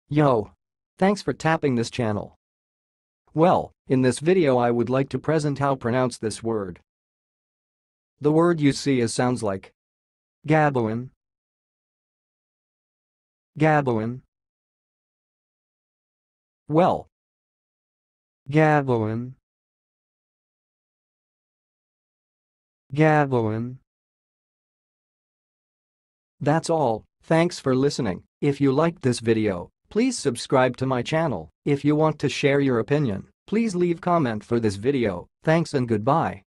Yo! Thanks for tapping this channel. Well, in this video I would like to present how pronounce this word. The word you see sounds like Gabowen, Gabowen. Well, Gabowen, Gabowen. That's all, thanks for listening. If you liked this video, please subscribe to my channel. If you want to share your opinion, please leave comment for this video. Thanks and goodbye.